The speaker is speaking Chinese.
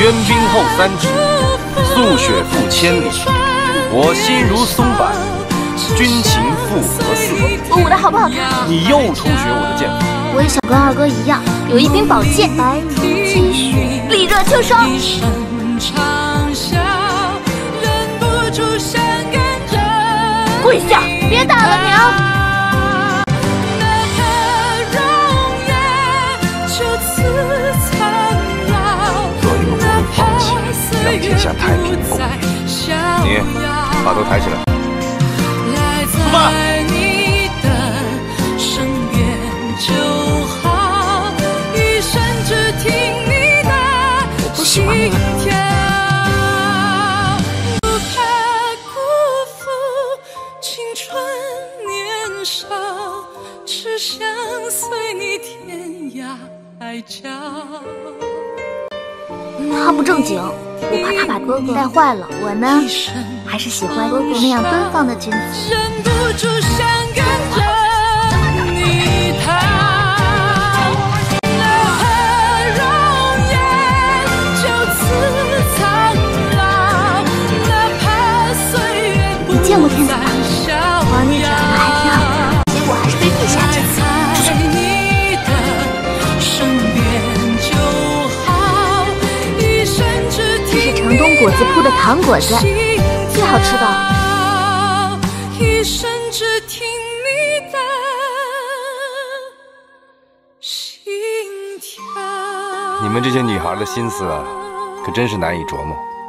渊冰厚3尺，素雪覆千里。我心如松柏，君情复何似？ 我舞的好不好看？ 你又偷学我的剑法。 我也想跟二哥一样，有一柄宝剑，白如积雪，力热秋霜。跪下，别打了娘！ 让天下太平公平。你把头抬起来。出发。 我不喜欢你。他不正经。 我怕他把哥哥带坏了。我呢，还是喜欢哥哥那样奔放的君子。忍不住想跟着你逃，哪怕容颜就此苍老，哪怕岁月不再。你见过天子吗？皇帝长得还挺好看，结果还是被比下去。城东果子铺的糖果子，最好吃的。一生只听你的心跳。 你们这些女孩的心思啊，可真是难以琢磨。